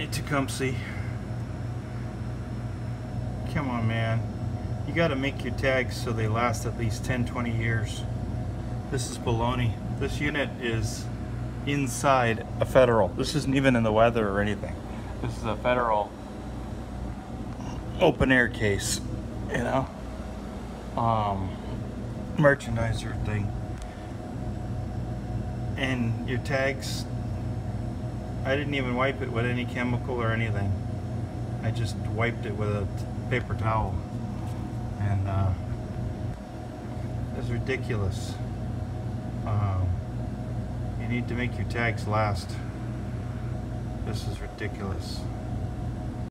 Hey Tecumseh, come on man, you gotta make your tags so they last at least 10-20 years. This is baloney. This unit is inside a Federal. This isn't even in the weather or anything. This is a Federal open air case, you know, merchandiser thing. And your tags, I didn't even wipe it with any chemical or anything. I just wiped it with a paper towel. And it's ridiculous. You need to make your tags last. This is ridiculous.